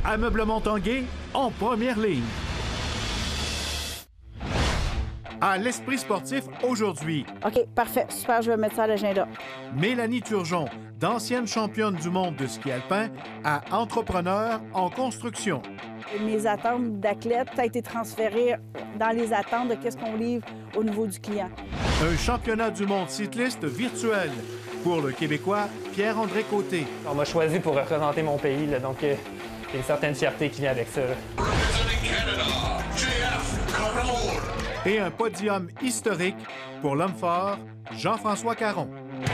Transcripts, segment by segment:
Ameublement Tanguay en première ligne. À l'Esprit sportif aujourd'hui, OK, parfait. Super, je vais mettre ça à l'agenda. Mélanie Turgeon, d'ancienne championne du monde de ski alpin à entrepreneur en construction. Mes attentes d'athlète ont été transférées dans les attentes de qu'est-ce qu'on livre au niveau du client. Un championnat du monde cycliste virtuel pour le Québécois Pierre-André Côté. On m'a choisi pour représenter mon pays, là, donc il y a une certaine fierté qui vient avec ça. Et un podium historique pour l'homme fort Jean-François Caron.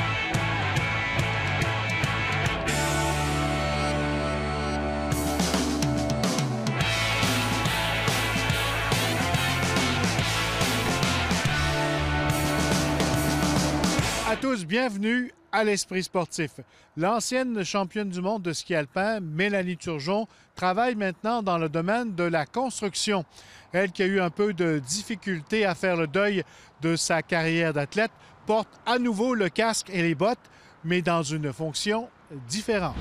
À tous, bienvenue à l'Esprit sportif. L'ancienne championne du monde de ski alpin, Mélanie Turgeon, travaille maintenant dans le domaine de la construction. Elle qui a eu un peu de difficulté à faire le deuil de sa carrière d'athlète, porte à nouveau le casque et les bottes, mais dans une fonction différente.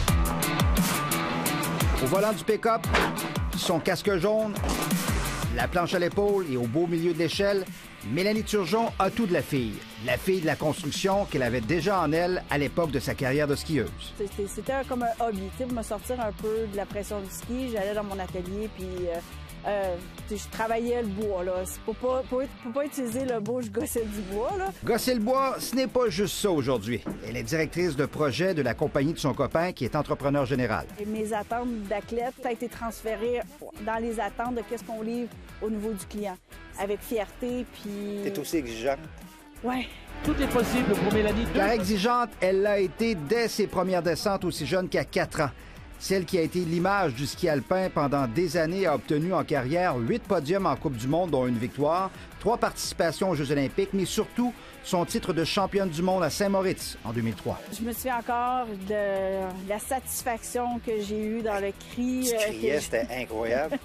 Au volant du pick-up, son casque jaune, la planche à l'épaule et au beau milieu de l'échelle, Mélanie Turgeon a tout de la fille de la construction qu'elle avait déjà en elle à l'époque de sa carrière de skieuse. C'était comme un hobby, pour me sortir un peu de la pression du ski. J'allais dans mon atelier, puis je travaillais le bois. Là. Pour pas utiliser le mot, je gossais du bois. Là. Gosser le bois, ce n'est pas juste ça aujourd'hui. Elle est directrice de projet de la compagnie de son copain qui est entrepreneur général. Et mes attentes d'athlète ont été transférées dans les attentes de qu'est-ce qu'on livre au niveau du client. Avec fierté, puis... T'es aussi exigeante. Ouais. Tout est possible pour Mélanie. Car exigeante, elle l'a été dès ses premières descentes aussi jeune qu'à 4 ans. Celle qui a été l'image du ski alpin pendant des années a obtenu en carrière 8 podiums en Coupe du monde, dont une victoire, 3 participations aux Jeux olympiques, mais surtout son titre de championne du monde à Saint-Moritz en 2003. Je me souviens encore de la satisfaction que j'ai eue dans le cri. Tu criais, c'était incroyable.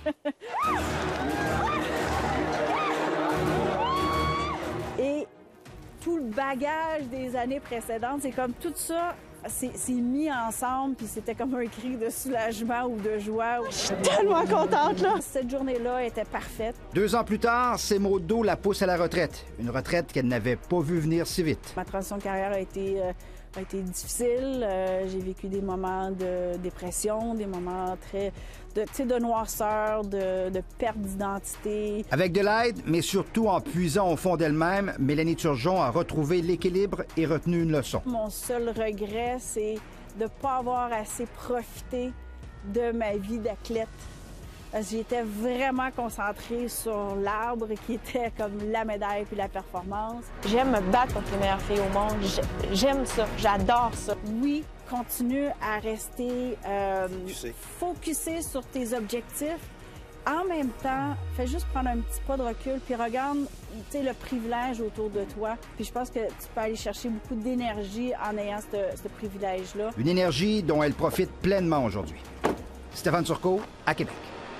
Et tout le bagage des années précédentes, c'est comme tout ça, c'est mis ensemble, puis c'était comme un cri de soulagement ou de joie. Je suis tellement contente, là! Cette journée-là était parfaite. 2 ans plus tard, ses maux de dos la poussent à la retraite. Une retraite qu'elle n'avait pas vu venir si vite. Ma transition de carrière a été difficile. J'ai vécu des moments de dépression, des moments de noirceur, de perte d'identité. Avec de l'aide, mais surtout en puisant au fond d'elle-même, Mélanie Turgeon a retrouvé l'équilibre et retenu une leçon. Mon seul regret, c'est de ne pas avoir assez profité de ma vie d'athlète. J'étais vraiment concentrée sur l'arbre qui était comme la médaille puis la performance. J'aime me battre contre les meilleures filles au monde. J'aime ça. J'adore ça. Oui, continue à rester focusé sur tes objectifs. En même temps, fais juste prendre un petit pas de recul puis regarde le privilège autour de toi. Puis je pense que tu peux aller chercher beaucoup d'énergie en ayant ce privilège-là. Une énergie dont elle profite pleinement aujourd'hui. Stéphane Turcot, à Québec.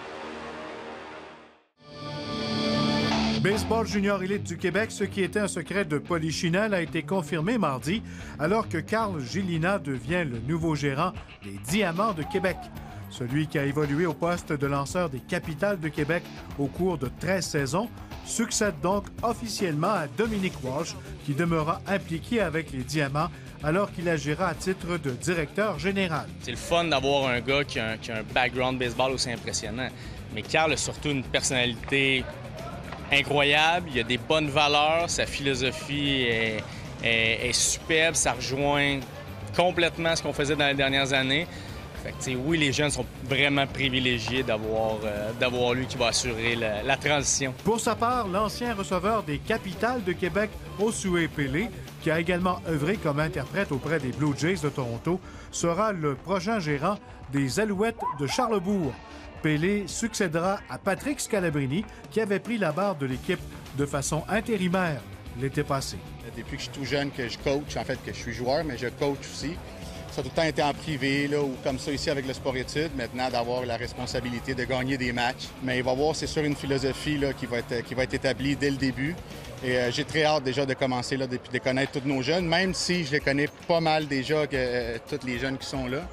Baseball junior élite du Québec, ce qui était un secret de Polichinelle, a été confirmé mardi, alors que Carl Gélina devient le nouveau gérant des Diamants de Québec. Celui qui a évolué au poste de lanceur des Capitales de Québec au cours de 13 saisons succède donc officiellement à Dominique Walsh, qui demeura impliqué avec les Diamants alors qu'il agira à titre de directeur général. C'est le fun d'avoir un gars qui a un background baseball aussi impressionnant. Mais Carl a surtout une personnalité incroyable, il a des bonnes valeurs, sa philosophie est superbe, ça rejoint complètement ce qu'on faisait dans les dernières années. Fait que, oui, les jeunes sont vraiment privilégiés d'avoir lui qui va assurer la transition. Pour sa part, l'ancien receveur des Capitales de Québec, Osué Pelé, qui a également œuvré comme interprète auprès des Blue Jays de Toronto, sera le prochain gérant des Alouettes de Charlebourg. Pelé succédera à Patrick Scalabrini, qui avait pris la barre de l'équipe de façon intérimaire l'été passé. Depuis que je suis tout jeune que je coach, en fait que je suis joueur, mais je coach aussi. Ça a tout le temps été en privé, là, ou comme ça ici avec le sport-études, maintenant d'avoir la responsabilité de gagner des matchs. Mais il va y avoir, c'est sûr, une philosophie là, qui va être établie dès le début. Et j'ai très hâte déjà de commencer, là, de connaître tous nos jeunes, même si je les connais pas mal déjà, tous les jeunes qui sont là.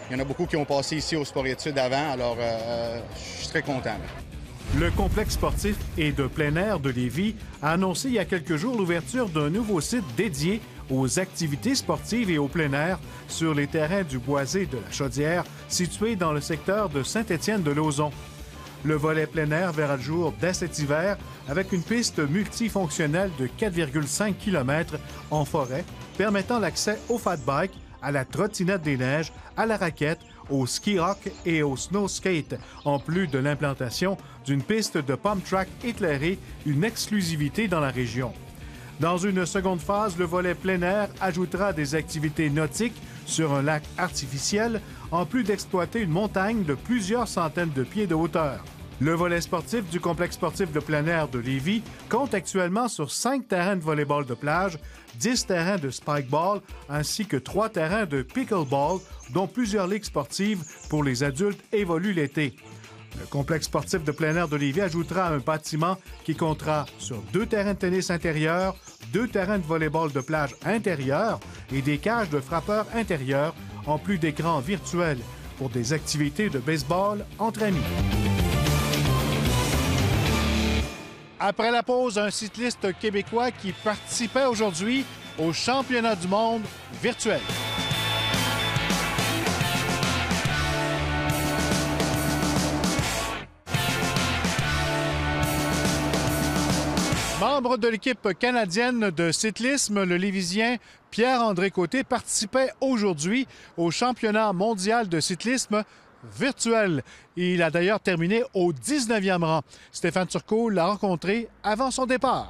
Il y en a beaucoup qui ont passé ici au sport-études avant, alors je suis très content. Là. Le complexe sportif et de plein air de Lévis a annoncé il y a quelques jours l'ouverture d'un nouveau site dédié aux activités sportives et au plein air sur les terrains du Boisé de la Chaudière, situés dans le secteur de Saint-Étienne-de-Lauzon. Le volet plein air verra le jour dès cet hiver avec une piste multifonctionnelle de 4,5 km en forêt, permettant l'accès au fat bike, à la trottinette des neiges, à la raquette, au ski rock et au snow skate, en plus de l'implantation d'une piste de pump track éclairée, une exclusivité dans la région. Dans une seconde phase, le volet plein air ajoutera des activités nautiques sur un lac artificiel, en plus d'exploiter une montagne de plusieurs centaines de pieds de hauteur. Le volet sportif du complexe sportif de plein air de Lévis compte actuellement sur 5 terrains de volley-ball de plage, 10 terrains de spike-ball ainsi que 3 terrains de pickle-ball, dont plusieurs ligues sportives pour les adultes évoluent l'été. Le complexe sportif de plein air de Lévis ajoutera un bâtiment qui comptera sur 2 terrains de tennis intérieurs, 2 terrains de volley-ball de plage intérieurs et des cages de frappeurs intérieurs, en plus d'écrans virtuels pour des activités de baseball entre amis. Après la pause, un cycliste québécois qui participait aujourd'hui au championnat du monde virtuel. Membre de l'équipe canadienne de cyclisme, le Lévisien Pierre-André Côté participait aujourd'hui au championnat mondial de cyclisme virtuel. Il a d'ailleurs terminé au 19e rang. Stéphane Turcot l'a rencontré avant son départ.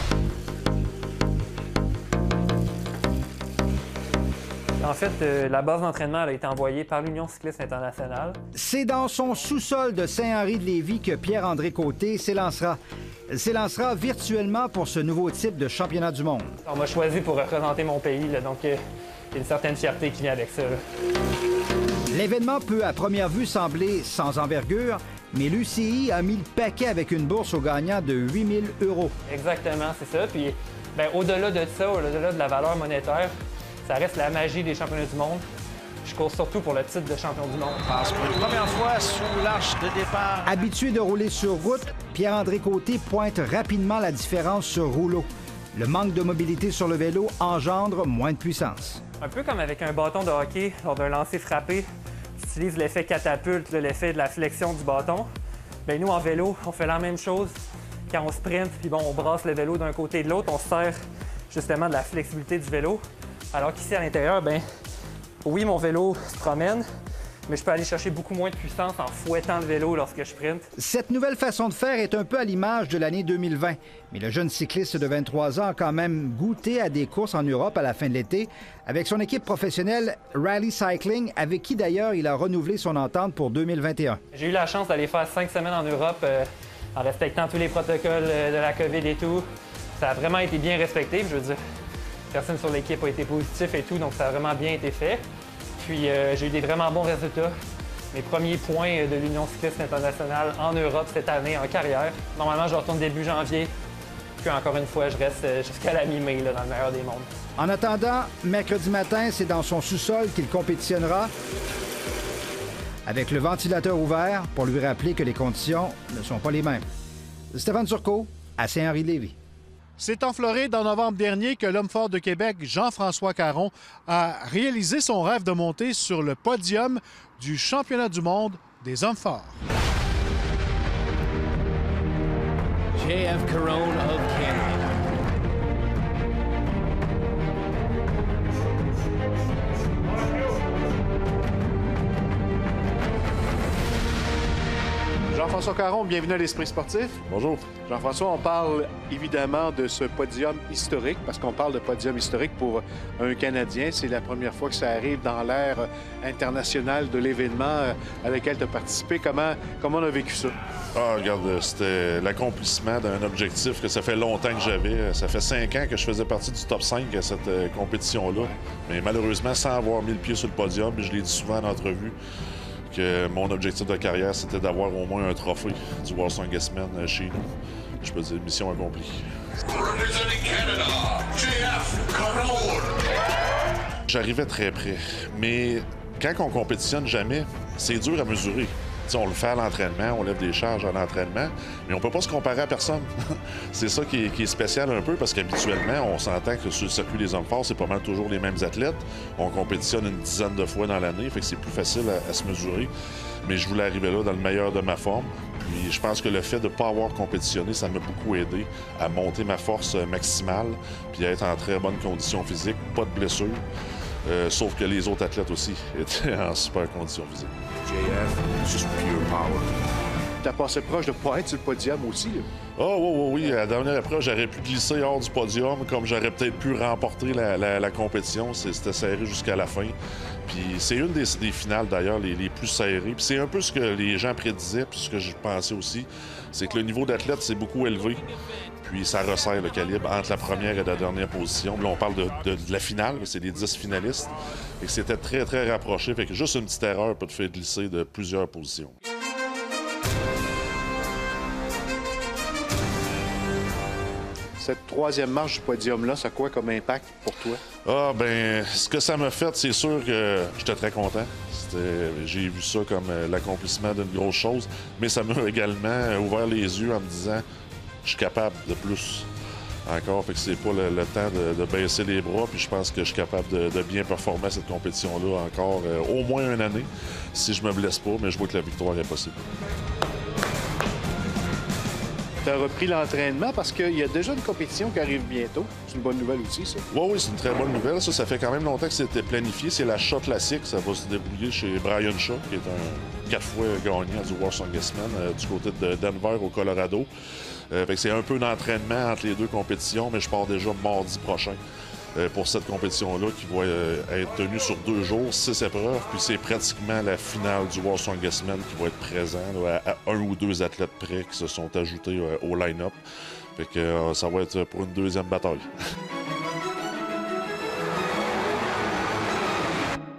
En fait, la base d'entraînement a été envoyée par l'Union cycliste internationale. C'est dans son sous-sol de Saint-Henri-de-Lévis que Pierre-André Côté s'élancera virtuellement pour ce nouveau type de championnat du monde. On m'a choisi pour représenter mon pays, là, donc il y a une certaine fierté qui vient avec ça. Là. L'événement peut à première vue sembler sans envergure, mais l'UCI a mis le paquet avec une bourse aux gagnants de 8 000 €. Exactement, c'est ça. Puis, au-delà de ça, au-delà de la valeur monétaire, ça reste la magie des championnats du monde. Je cours surtout pour le titre de champion du monde. Passe pour une première fois sous l'arche de départ. Habitué de rouler sur route, Pierre-André Côté pointe rapidement la différence sur rouleau. Le manque de mobilité sur le vélo engendre moins de puissance. Un peu comme avec un bâton de hockey, lors d'un lancer frappé, tu utilises l'effet catapulte, l'effet de la flexion du bâton. Bien, nous, en vélo, on fait la même chose quand on sprint, puis bon, on brasse le vélo d'un côté et de l'autre, on se sert justement de la flexibilité du vélo. Alors qu'ici, à l'intérieur, bien, oui, mon vélo se promène, mais je peux aller chercher beaucoup moins de puissance en fouettant le vélo lorsque je sprinte. Cette nouvelle façon de faire est un peu à l'image de l'année 2020. Mais le jeune cycliste de 23 ans a quand même goûté à des courses en Europe à la fin de l'été avec son équipe professionnelle Rally Cycling, avec qui d'ailleurs il a renouvelé son entente pour 2021. J'ai eu la chance d'aller faire 5 semaines en Europe en respectant tous les protocoles de la COVID et tout. Ça a vraiment été bien respecté, je veux dire. Personne sur l'équipe a été positif et tout, donc ça a vraiment bien été fait. Puis j'ai eu des vraiment bons résultats. Mes premiers points de l'Union cycliste internationale en Europe cette année en carrière. Normalement, je retourne début janvier. Puis encore une fois, je reste jusqu'à la mi-mai dans le meilleur des mondes. En attendant, mercredi matin, c'est dans son sous-sol qu'il compétitionnera avec le ventilateur ouvert pour lui rappeler que les conditions ne sont pas les mêmes. Stéphane Turcot, à Saint-Henri-de-Lévis. C'est en Floride, en novembre dernier, que l'homme fort de Québec, Jean-François Caron, a réalisé son rêve de monter sur le podium du championnat du monde des hommes forts. JF Caron of Canada. Jean-François Caron, bienvenue à l'Esprit sportif. Bonjour. Jean-François, on parle évidemment de ce podium historique, parce qu'on parle de podium historique pour un Canadien. C'est la première fois que ça arrive dans l'ère internationale de l'événement à laquelle tu as participé. Comment on a vécu ça? Ah, regarde, c'était l'accomplissement d'un objectif que ça fait longtemps que j'avais. Ça fait 5 ans que je faisais partie du top 5 à cette compétition-là. Mais malheureusement, sans avoir mis le pied sur le podium, je l'ai dit souvent en entrevue, que mon objectif de carrière, c'était d'avoir au moins un trophée du World Strongest Man chez nous. Je peux dire, mission accomplie. J'arrivais très près, mais quand on compétitionne jamais, c'est dur à mesurer. T'sais, on le fait à l'entraînement, on lève des charges à l'entraînement, mais on peut pas se comparer à personne. C'est ça qui est spécial un peu, parce qu'habituellement, on s'entend que sur le circuit des hommes forts, c'est pas mal toujours les mêmes athlètes. On compétitionne une dizaine de fois dans l'année, fait que c'est plus facile à se mesurer. Mais je voulais arriver là dans le meilleur de ma forme. Puis je pense que le fait de ne pas avoir compétitionné, ça m'a beaucoup aidé à monter ma force maximale, puis à être en très bonne condition physique, pas de blessures. Sauf que les autres athlètes aussi étaient en super condition physique. JF, just pure power. T'as passé proche de ne pas être sur le podium aussi, là. Oh, oui. À la dernière épreuve, j'aurais pu glisser hors du podium, comme j'aurais peut-être pu remporter la compétition. C'était serré jusqu'à la fin. Puis c'est une des finales, d'ailleurs, les plus serrées. Puis c'est un peu ce que les gens prédisaient, puis ce que je pensais aussi, c'est que le niveau d'athlète s'est beaucoup élevé. Puis ça resserre le calibre entre la première et la dernière position. Là, on parle de la finale, c'est les 10 finalistes. Et c'était très, très rapproché. Fait que juste une petite erreur peut te faire glisser de plusieurs positions. Cette troisième marche du podium-là, ça a quoi comme impact pour toi? Ah, ben, ce que ça m'a fait, c'est sûr que j'étais très content. J'ai vu ça comme l'accomplissement d'une grosse chose, mais ça m'a également ouvert les yeux en me disant je suis capable de plus encore. Fait que c'est pas le temps de baisser les bras, puis je pense que je suis capable de bien performer à cette compétition-là encore au moins une année, si je me blesse pas, mais je vois que la victoire est possible. Tu as repris l'entraînement parce qu'il y a déjà une compétition qui arrive bientôt. C'est une bonne nouvelle aussi, ça. Oui, c'est une très bonne nouvelle. Ça fait quand même longtemps que c'était planifié. C'est la Shaw Classic. Ça va se débrouiller chez Brian Shaw, qui est un 4 fois gagnant du World Strongest Man du côté de Denver, au Colorado. Fait que c'est un peu d'entraînement entre les deux compétitions, mais je pars déjà mardi prochain pour cette compétition-là qui va être tenue sur 2 jours, 6 épreuves. Puis c'est pratiquement la finale du World Strongest Man qui va être présent là, à 1 ou 2 athlètes près qui se sont ajoutés au line-up. Fait que ça va être pour une deuxième bataille.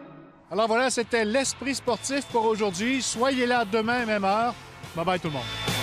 Alors voilà, c'était l'Esprit sportif pour aujourd'hui. Soyez là demain, même heure. Bye bye tout le monde.